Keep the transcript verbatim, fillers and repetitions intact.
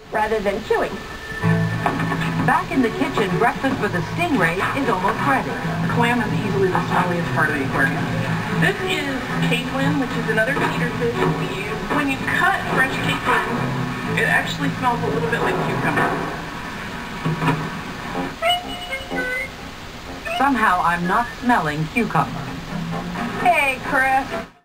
rather than chewing. Back in the kitchen, breakfast for the stingray is almost ready. Clam is easily the smelliest part of the aquarium. This is capelin, which is another feeder fish we use. When you cut fresh capelin, it actually smells a little bit like cucumber. Somehow I'm not smelling cucumber. Hey, Chris.